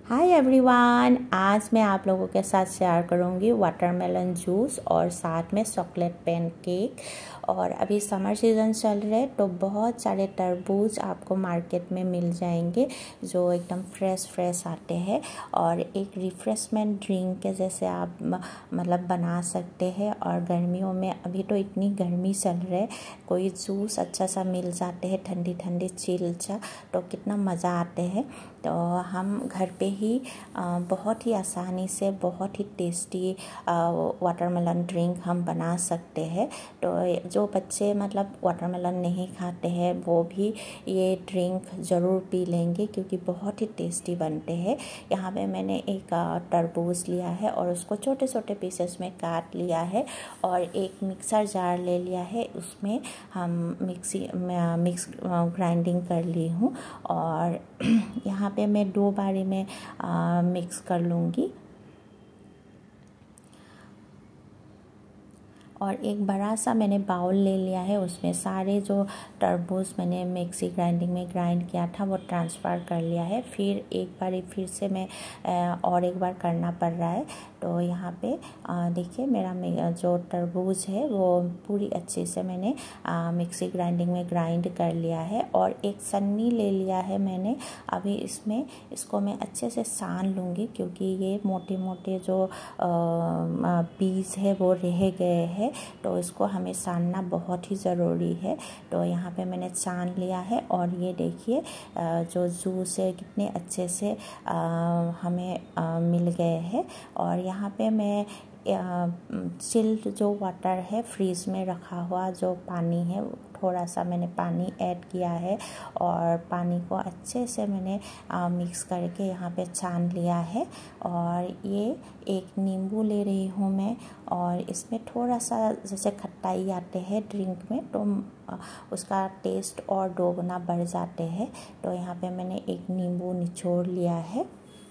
Hi everyone, आज मैं आप लोगों के साथ शेयर करूंगी वाटरमेलन जूस और साथ में चॉकलेट पैनकेक। और अभी समर सीज़न चल रहा है तो बहुत सारे तरबूज आपको मार्केट में मिल जाएंगे जो एकदम फ्रेश आते हैं और एक रिफ़्रेशमेंट ड्रिंक के जैसे आप मतलब बना सकते हैं। और गर्मियों में अभी तो इतनी गर्मी चल रही है, कोई जूस अच्छा सा मिल जाते हैं ठंडी ठंडी चिल सा तो कितना मज़ा आते हैं। तो हम घर पे ही बहुत ही आसानी से बहुत ही टेस्टी वाटरमेलन ड्रिंक हम बना सकते हैं। तो जो बच्चे मतलब वाटरमेलन नहीं खाते हैं वो भी ये ड्रिंक ज़रूर पी लेंगे क्योंकि बहुत ही टेस्टी बनते हैं। यहाँ पे मैंने एक तरबूज लिया है और उसको छोटे छोटे पीसेस में काट लिया है और एक मिक्सर जार ले लिया है, उसमें हम मिक्स ग्राइंडिंग कर ली हूँ। और यहाँ पे मैं 2 बारी में मिक्स कर लूँगी। और एक बड़ा सा मैंने बाउल ले लिया है, उसमें सारे जो तरबूज मैंने मिक्सी ग्राइंडिंग में ग्राइंड किया था वो ट्रांसफ़र कर लिया है। फिर एक बार फिर से मैं और एक बार करना पड़ रहा है। तो यहाँ पे देखिए मेरा जो तरबूज है वो पूरी अच्छे से मैंने मिक्सी ग्राइंडिंग में ग्राइंड कर लिया है। और एक सन्नी ले लिया है मैंने, अभी इसको मैं अच्छे से सान लूँगी क्योंकि ये मोटे मोटे जो बीज है वो रह गए हैं, तो इसको हमें सानना बहुत ही ज़रूरी है। तो यहाँ पे मैंने सान लिया है और ये देखिए जो जूस है कितने अच्छे से हमें मिल गए हैं। और यहाँ पे मैं चिल्ड जो वाटर है, फ्रीज में रखा हुआ जो पानी है, थोड़ा सा मैंने पानी ऐड किया है और पानी को अच्छे से मैंने मिक्स करके यहाँ पे छान लिया है। और ये एक नींबू ले रही हूँ मैं, और इसमें थोड़ा सा जैसे खट्टाई आते हैं ड्रिंक में तो उसका टेस्ट और दोगुना बढ़ जाते हैं। तो यहाँ पे मैंने एक नींबू निचोड़ लिया है।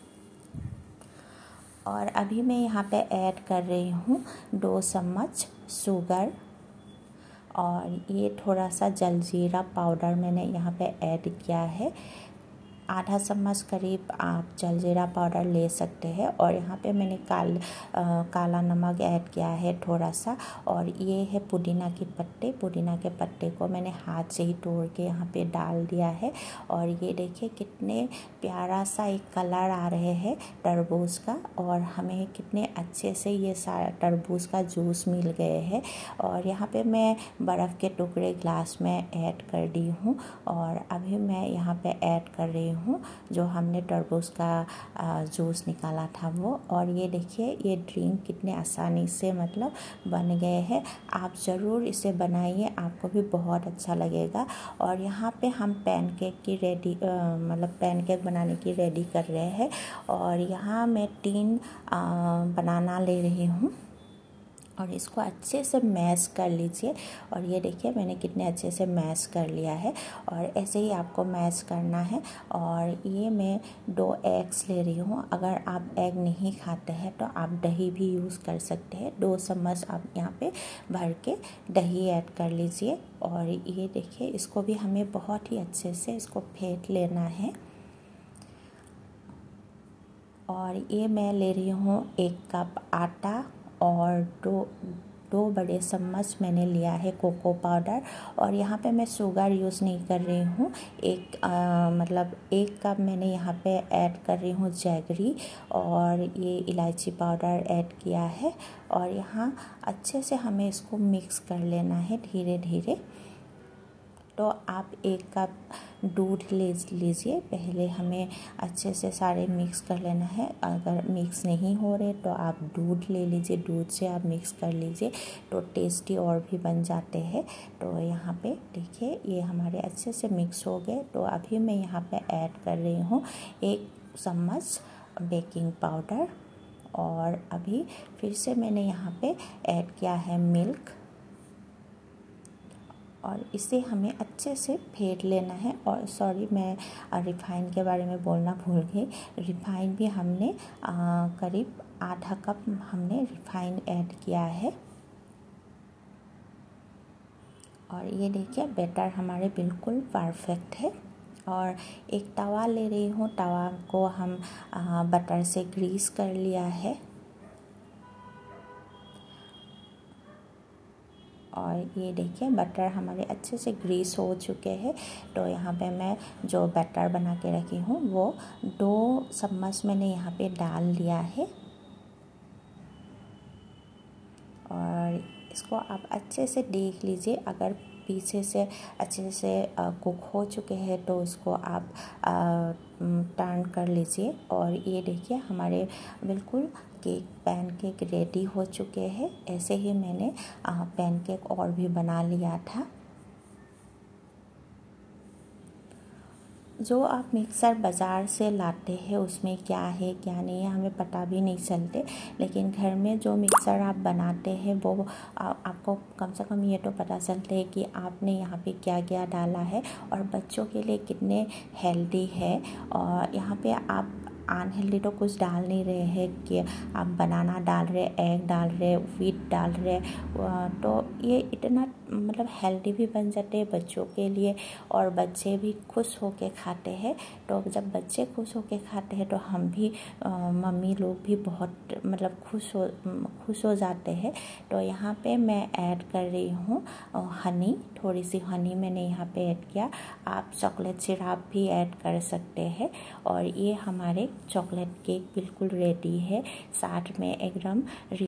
और अभी मैं यहाँ पे ऐड कर रही हूँ 2 चम्मच शुगर, और ये थोड़ा सा जलजीरा पाउडर मैंने यहाँ पे ऐड किया है। आधा चम्मच करीब आप जलजीरा पाउडर ले सकते हैं। और यहाँ पे मैंने काला नमक ऐड किया है थोड़ा सा। और ये है पुदीना के पत्ते को मैंने हाथ से ही तोड़ के यहाँ पे डाल दिया है। और ये देखिए कितने प्यारा सा एक कलर आ रहे हैं तरबूज का, और हमें कितने अच्छे से ये सारा तरबूज का जूस मिल गए हैं। और यहाँ पे मैं बर्फ़ के टुकड़े ग्लास में ऐड कर दी हूँ। और अभी मैं यहाँ पे ऐड कर रही हूँ जो हमने तरबूज का जूस निकाला था वो। और ये देखिए ये ड्रिंक कितने आसानी से मतलब बन गए हैं। आप ज़रूर इसे बनाइए, आपको भी बहुत अच्छा लगेगा। और यहाँ पे हम पैनकेक बनाने की रेडी कर रहे हैं। और यहाँ मैं 3 बनाना ले रही हूँ और इसको अच्छे से मैश कर लीजिए। और ये देखिए मैंने कितने अच्छे से मैश कर लिया है, और ऐसे ही आपको मैश करना है। और ये मैं 2 एग्स ले रही हूँ। अगर आप एग नहीं खाते हैं तो आप दही भी यूज़ कर सकते हैं। 2 चम्मच आप यहाँ पे भर के दही ऐड कर लीजिए। और ये देखिए इसको भी हमें बहुत ही अच्छे से इसको फेंट लेना है। और ये मैं ले रही हूँ 1 कप आटा, और दो बड़े चम्मच मैंने लिया है कोको पाउडर। और यहाँ पे मैं शुगर यूज़ नहीं कर रही हूँ। 1 कप मैंने यहाँ पे ऐड कर रही हूँ जैगरी, और ये इलायची पाउडर ऐड किया है। और यहाँ अच्छे से हमें इसको मिक्स कर लेना है धीरे धीरे। तो आप 1 कप दूध ले लीजिए, पहले हमें अच्छे से सारे मिक्स कर लेना है। अगर मिक्स नहीं हो रहे तो आप दूध ले लीजिए, दूध से आप मिक्स कर लीजिए तो टेस्टी और भी बन जाते हैं। तो यहाँ पे देखिए ये हमारे अच्छे से मिक्स हो गए। तो अभी मैं यहाँ पे ऐड कर रही हूँ 1 चम्मच बेकिंग पाउडर। और अभी फिर से मैंने यहाँ पे ऐड किया है मिल्क, और इसे हमें अच्छे से फेंट लेना है। और सॉरी, मैं रिफाइन के बारे में बोलना भूल गई। रिफाइन भी हमने करीब आधा कप हमने रिफाइन ऐड किया है। और ये देखिए बैटर हमारे बिल्कुल परफेक्ट है। और एक तवा ले रही हूँ। तवा को हम बटर से ग्रीस कर लिया है और ये देखिए बटर हमारे अच्छे से ग्रीस हो चुके हैं। तो यहाँ पे मैं जो बैटर बना के रखी हूँ वो 2 चम्मच मैंने यहाँ पे डाल लिया है और इसको आप अच्छे से देख लीजिए। अगर पीछे से अच्छे से कुक हो चुके हैं तो उसको आप टर्न कर लीजिए। और ये देखिए हमारे बिल्कुल पैनकेक रेडी हो चुके हैं। ऐसे ही मैंने पैनकेक और भी बना लिया था। जो आप मिक्सर बाज़ार से लाते हैं उसमें क्या है क्या नहीं है हमें पता भी नहीं चलते, लेकिन घर में जो मिक्सर आप बनाते हैं वो आपको कम से कम ये तो पता चलते है कि आपने यहाँ पे क्या क्या डाला है और बच्चों के लिए कितने हेल्दी है। और यहाँ पे आप अनहेल्दी तो कुछ डाल नहीं रहे हैं कि आप बनाना डाल रहे, एग डाल रहे, व्हीट डाल रहे, तो ये इतना मतलब हेल्दी भी बन जाते हैं बच्चों के लिए और बच्चे भी खुश होके खाते हैं। तो जब बच्चे खुश होके खाते हैं तो हम भी मम्मी लोग भी बहुत मतलब खुश हो जाते हैं। तो यहाँ पे मैं ऐड कर रही हूँ हनी, थोड़ी सी हनी मैंने यहाँ पे ऐड किया। आप चॉकलेट सिरप भी ऐड कर सकते हैं और ये हमारे चॉकलेट केक बिल्कुल रेडी है। साथ में एकदम